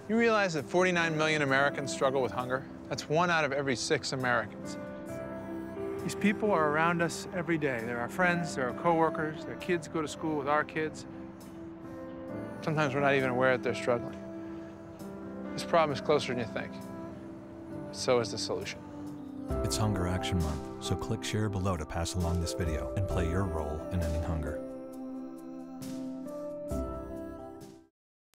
You realize that 49 million Americans struggle with hunger? That's 1 out of every 6 Americans. These people are around us every day. They're our friends, they're our coworkers, their kids go to school with our kids. Sometimes we're not even aware that they're struggling. This problem is closer than you think. So is the solution. It's Hunger Action Month, so click share below to pass along this video and play your role in ending hunger.